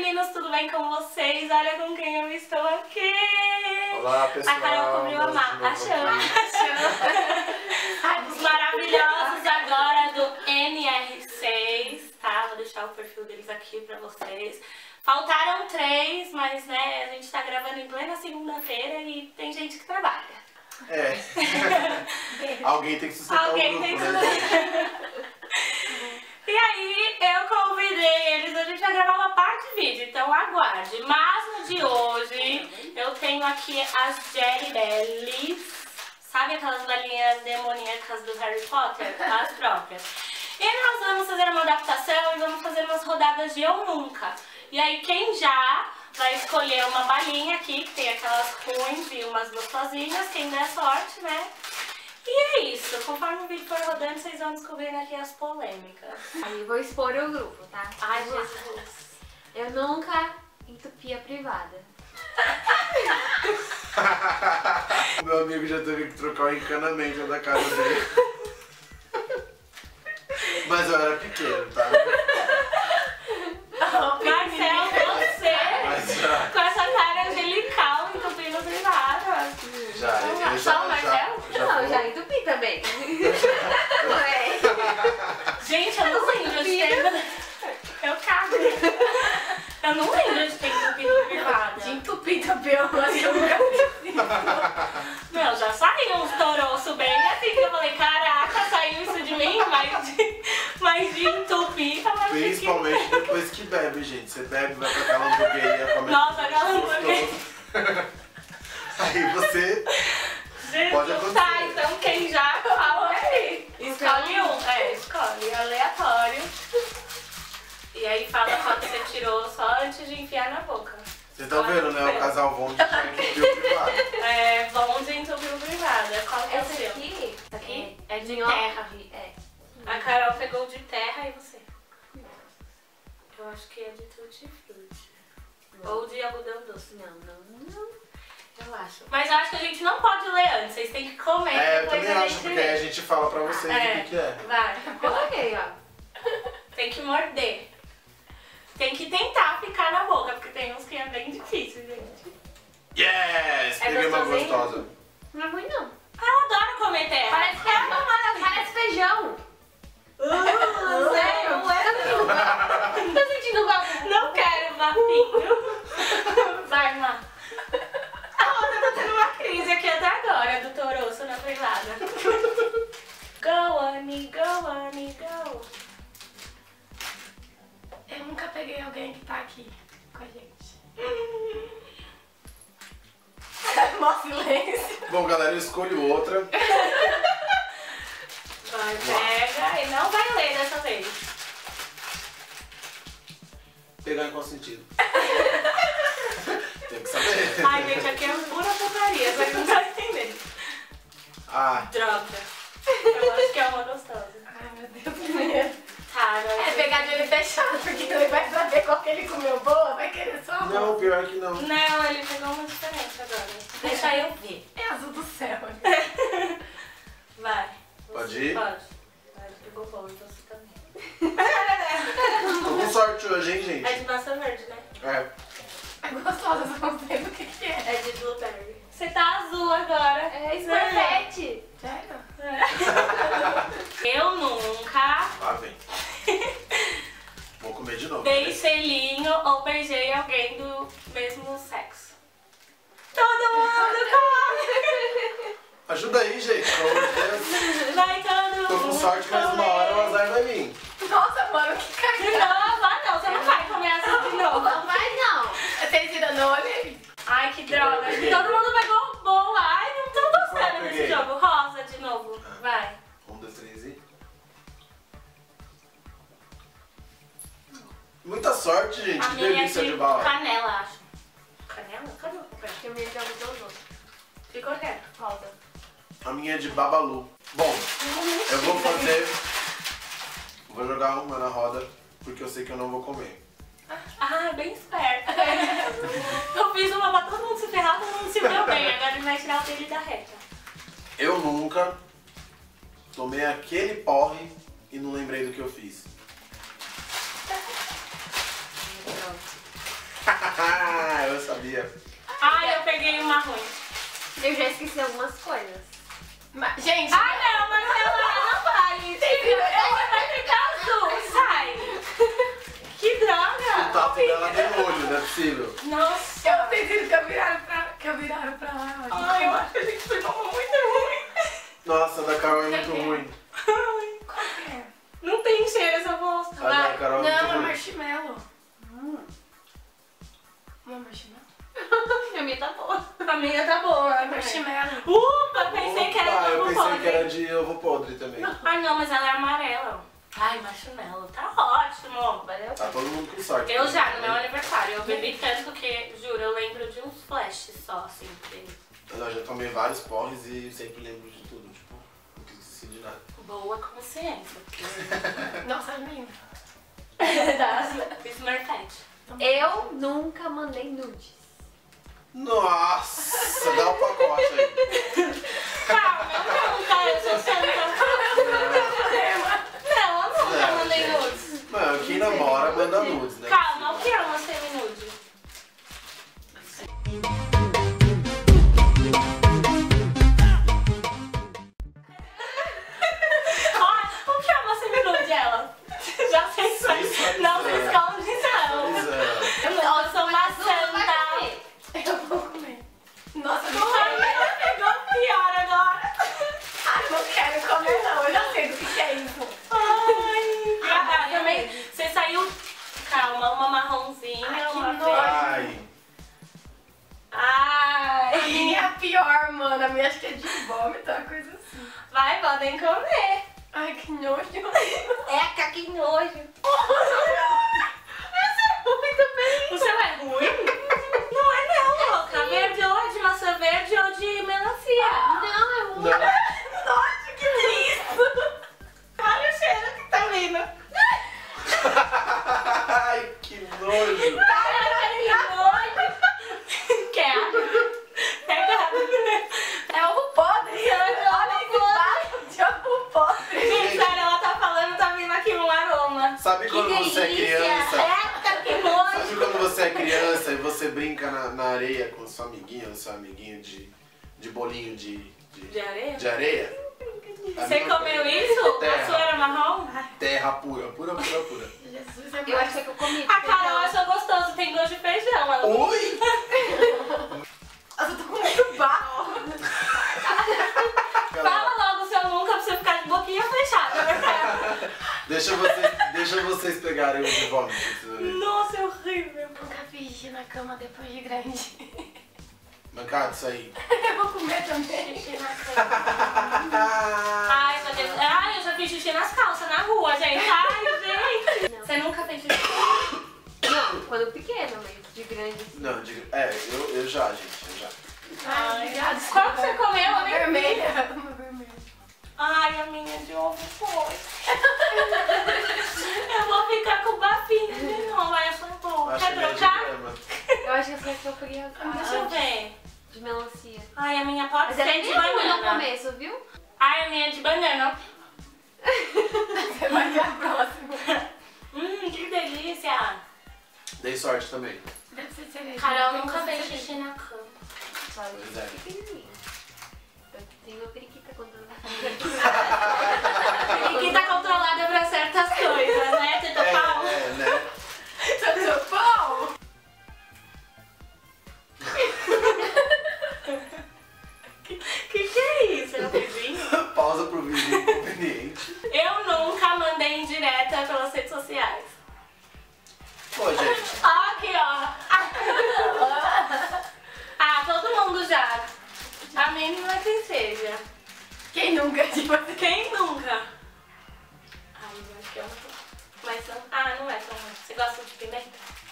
meninos, tudo bem com vocês? Olha com quem eu estou aqui! Olá, pessoal! A Carol cobriu a chama. Os maravilhosos agora do NR6, tá? Vou deixar o perfil deles aqui pra vocês. Faltaram 3, mas né, a gente tá gravando em plena segunda-feira e tem gente que trabalha. É. Alguém tem que sustentar o grupo, tem que né? E aí eu convidei eles, a gente vai gravar uma parte de vídeo, então aguarde. Mas no de hoje eu tenho aqui as Jelly Bellies, sabe aquelas galinhas demoníacas do Harry Potter? As próprias. E nós vamos fazer uma adaptação e vamos fazer umas rodadas de Eu Nunca. E aí quem já vai escolher uma balinha aqui, que tem aquelas ruins e umas gostosinhas, quem der sorte, né? E é isso, conforme o vídeo for rodando, vocês vão descobrindo aqui as polêmicas. Aí vou expor o grupo, tá? Ai, Vamos lá. Jesus. Eu nunca entupi a privada. O meu amigo já teve que trocar o encanamento da casa dele. Mas eu era pequeno, tá? Marcel, você, Mas já. com essa cara angelical, entupindo privada. Já, ele Só o Marcel? Não, eu já entupi também. Ué. Gente, eu não lembro de ter... Eu cago. Eu não lembro de ter entupido privada. De entupir também, eu nunca Meu, já saiu uns toroços bem assim que eu falei, caraca, saiu isso de mim, mas de entupir tava chique. Principalmente depois que bebe, gente. Você bebe, vai pra aquela hamburgueria, come Nossa, aquela hamburgueria. Aí você pode acontecer. Tá, então quem já fala aí. Escolhe um. É, escolhe. Aleatório. E aí fala qual que você tirou só antes de enfiar na boca. Vocês estão vendo, né? O casal Von de entupiu privado. É, vamos de entupiu privada. Qual que é o Essa seu? aqui, Essa aqui é de nhoque. terra. É. A Carol pegou de terra e você? Eu acho que é de tutti frutti. Ou de algodão doce. Não. Eu acho. Mas eu acho que a gente não pode ler antes. Vocês têm que comer É, eu depois também a acho, gente porque aí a lê. gente fala pra vocês o que é. Vai. Coloquei, ó. Tem que morder. Tem que tentar ficar na boca, porque tem uns que é bem difícil, gente. Yes! É Peguei uma gostosinho? gostosa. Não é ruim, não. Eu adoro comer terra. Parece que parece feijão. Sério? Tá sentindo bafo? Não quero bafinho. Vai, Má. A outra tá tendo uma crise aqui até agora, do toroço na privada. Go, Annie, go, Annie, go. Eu nunca peguei alguém que tá aqui com a gente. Mó silêncio. Bom, galera, eu escolho outra. Vai, pega e não vai ler dessa vez. Pegar em qual sentido? Tem que saber. Ai, gente, aqui é pura putaria, você não tá entendendo. Ah, Droga. Eu acho que é uma gostosa. Ai, meu Deus, primeiro. Tá, É pegar de olho fechado, porque ele vai saber qual que ele comeu boa, vai querer só a boa. não, pior que não. Não, ele pegou uma diferente agora. Deixa eu ver. É azul do céu. Vai. Pode ir? Pode. Vai, ele pegou bom, então você também. Tô com sorte hoje, hein, gente? É de massa verde, né? É. É gostosa, só não sei do que é. É de blueberry. Você tá azul agora. É escorpete. Sério? Eu nunca Lá vem. Vou comer de novo. dei selinho ou beijei alguém do mesmo sexo. Todo mundo come! Ajuda aí, gente. Pelo amor de Deus. Vai todo mundo Tô com sorte, mas uma hora o azar vai vir. Nossa, mano, que De cagada. novo, não, você não vai comer assim de novo. Não vai, não. Vocês viram no olho? Ai, que droga. Todo mundo pegou boa. Ai, não tô Qual gostando eu desse peguei? jogo. Rosa de novo. Vai. 1, 2, 3 e... Muita sorte, gente. A Que minha é delícia de de bala. canela, acho. Canela? Cadê o papel? Que o meu já mudou os outros. Ficou quieto. Rosa. A minha é de babalu. Bom, eu vou fazer... Vou jogar uma na roda, porque eu sei que eu não vou comer. Ah, bem esperto. Eu fiz uma pra todo mundo se ferrar, todo mundo se deu bem. Agora ele vai tirar o dele da reta. Eu nunca tomei aquele porre e não lembrei do que eu fiz. Pronto. sabia. Ai, eu peguei uma ruim. Eu já esqueci algumas coisas. Gente, Ai, não, Marcela, não vale. Ela vai ficar azul, sai. Que O droga. tato dela tem olho, não é possível. Nossa. eu entendi que eu viraram pra lá. Ai, eu acho que a gente foi muito ruim. Nossa, a da Carol é muito ruim. Ai, Qual que é? não tem cheiro essa bosta. A da Vai. Carol é Não, é muito ruim. marshmallow. Não é marshmallow? A minha tá boa. A minha tá boa. É marshmallow. Ufa, pensei que era Opa, eu ovo pensei podre. que era de ovo podre também. Ai, não, mas ela é amarela. Ai, marshmallow, tá ótimo. Valeu? Tá todo mundo com sorte. Eu já, no meu aniversário, eu bebi tanto que, juro, eu lembro de uns flashes só, assim. porque Eu já tomei vários porres e sempre lembro de tudo, tipo, não esqueci de nada. Boa consciência. Nossa, linda. Smurfette. Eu nunca mandei nudes. Nossa, dá um pacote aí. Calma, eu nunca, eu sou santa. Não, eu nunca mandei nudes. Mano, quem namora manda nudes, né? Calma, o que é uma semi-nude? Ó, o que é uma semi-nude, ela? Já sei isso. Não se esconde, não. Pois é. Eu sou uma santa. Eu vou comer. Nossa, eu Ai, ela pegou pior agora. não quero comer não. Eu já sei do que é isso. Ai, também. Você saiu. Calma, uma marronzinha, Ai, que uma nojo. verde. Ai. A Ai. minha é a pior, mano. A minha acho que é de vômito, uma coisa assim. Vai, podem comer. Ai, que nojo. Eca, que nojo. O seu é ruim? Não é não, louca. Verde ou é de maçã verde ou de melancia. Não, é um. Não. Nossa, que isso? Olha o cheiro que tá vindo. Ai, que nojo. Ai, que nojo. Quer água? Pega água. É ovo podre. Olha que barro de ovo podre. Gente, sério, ela tá falando, tá vindo aqui um aroma. Sabe quando você é criança? Eca, que nojo. Sabe quando você é criança e você brinca na areia com sua amiguinha ou seu amiguinho de bolinho De areia? de areia? A Você mesma comeu coisa. isso? Terra. A sua era marrom? Terra pura, pura, pura, pura. Jesus é Eu mais. acho que eu comi. A Carol achou gostoso, tem gosto de feijão. Ela... Oi! Nossa, eu tô com muito barro. Fala logo o seu nunca pra você ficar de boquinha fechada, né, cara? Deixa vocês pegarem o de vômito. pra vocês verem. Nossa, é horrível. Nunca fiz xixi na cama depois de grande. Mancado, isso aí. Eu vou comer também. Xixi na cama. Ai, meu Deus. Ai, eu já fiz xixi nas calças, na rua, gente. Ai, gente. Não. Você nunca fez xixi? Não, quando pequena, mas de grande. Não, eu já, gente, eu já. Ai, obrigada. Qual que você comeu? Uma Eu nem vi. vermelha. Uma vermelha. Ai, a minha de ovo foi. Eu vou ficar com bafinho de novo. Ai, eu sou boa. Acho Quer que é de trocar? grama. Eu acho que essa aqui eu peguei Deixa eu ver. de melancia. Ai, a minha pode Mas ser ela é de bem ruim no banana. começo, viu? Ai, a minha é de banana. Você vai ver a próxima. Que delícia. Dei sorte também. Deve ser cereja. Carol nunca fez xixi na cama. Só Pois é. pequenininha. Eu tenho uma periquita controlada. E que tá controlada pra certas coisas, né? Tenta pau. né? Seu pau. Que é isso? É o vizinho? Pausa pro vídeo inconveniente. Eu nunca mandei indireta pelas redes sociais. Pô, gente, Aqui, ó. Ah, todo mundo já. A mínima que seja. Quem nunca? Tipo assim. Quem nunca? Ai, eu acho que eu não. Mas não. Ah, não é tão ruim. Você gosta de pimenta?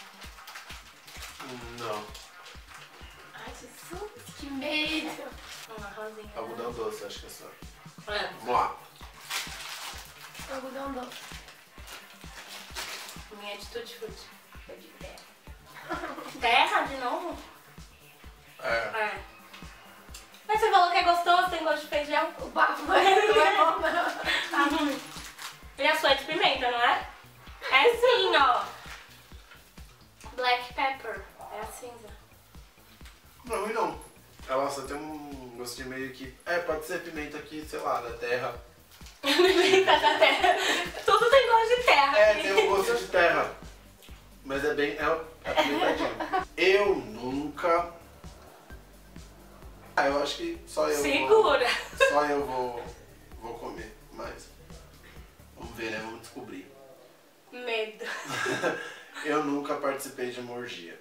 não. Ai, Jesus, que medo. Uma rosinha. Algodão doce, acho que é só. É. Vamos lá. Algodão doce. Minha é de tutti-frutti. Foi de terra. Terra de novo? É. É. Mas você falou que é gostoso, tem gosto de feijão? O bafo não é bom, não. E a sua é de pimenta, não é? É sim, ó. Black pepper. É a cinza. Não é ruim não. Ela só tem um gostinho meio que... pode ser pimenta aqui, sei lá, da terra. Pimenta da terra. Tudo tem gosto de terra. Tem um gosto de terra. Mas é bem... É pimentadinho. Eu nunca... eu acho que só eu Segura. Só eu vou comer. Mas... Vamos ver, né? Vamos descobrir. Medo. Eu nunca participei de uma orgia.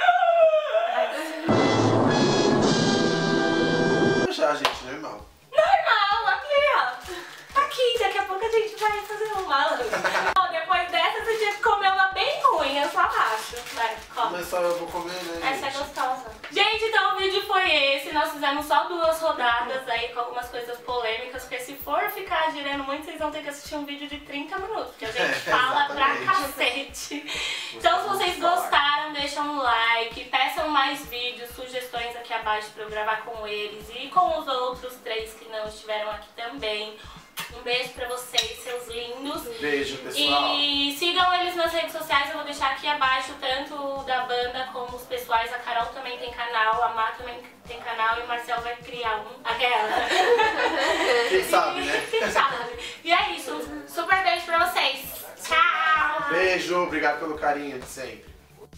Já, gente, normal. Normal, aqui, ó. Aqui, daqui a pouco a gente vai fazer um malandro. Depois dessa, você tinha que comer uma bem ruim, eu só acho. Vai, come. Mas só eu vou comer, né, Essa é gente? gostosa. Gente, então o vídeo foi esse. Nós fizemos só 2 rodadas aí com algumas coisas polêmicas, porque se for ficar girando muito, vocês vão ter que assistir um vídeo de 30 minutos, porque a gente fala pra cacete. Então, se vocês gostaram, deixam um like, peçam mais vídeos, sugestões aqui abaixo pra eu gravar com eles e com os outros 3 que não estiveram aqui também. Um beijo pra vocês, seus lindos. Beijo, pessoal. E sigam eles nas redes sociais, eu vou deixar aqui abaixo tanto da banda como os pessoais. A Carol também tem canal, a Má também tem canal e o Marcel vai criar um. Aquela. Quem sabe, né? Quem sabe. E é isso. Super beijo pra vocês. Tchau! Beijo, obrigado pelo carinho de sempre.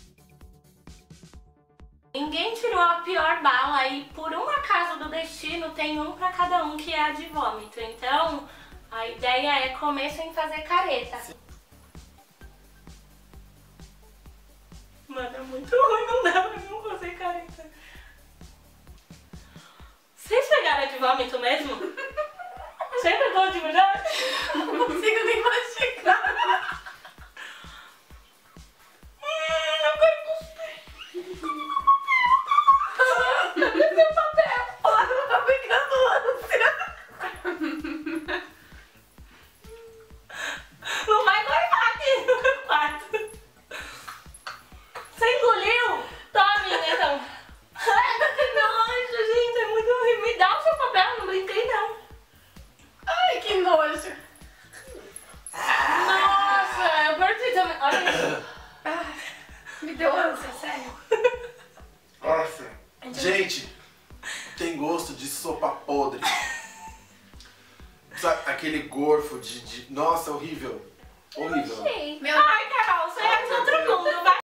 Ninguém tirou a pior bala e por um acaso do destino tem um pra cada um que é a de vômito. Então, a ideia é comer sem fazer careta. Mano, é muito ruim, não dá pra não fazer careta. Vocês pegaram a de vômito mesmo? Você pegou de verdade? Não consigo nem mastigar. Eu quero cuspir. Meu papel. Tá pegando ânsia. Não vai guardar aqui no meu quarto. Você engoliu? Tome, então. Ai, que nojo, gente. É muito ruim. Me dá o seu papel, não brinquei não. Ai, que nojo. Nossa, eu perdi também. Olha isso. Me deu ânsia, sério. Nossa. Gente, tem gosto de sopa podre. Sabe, aquele gorfo de... Nossa, horrível. Horrível. Ai, Meu... ai,